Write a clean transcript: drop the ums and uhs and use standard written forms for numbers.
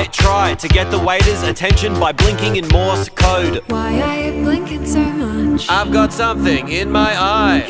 might try to get the waiter's attention by blinking in Morse code. Why are you blinking so much? I've got something in my eye.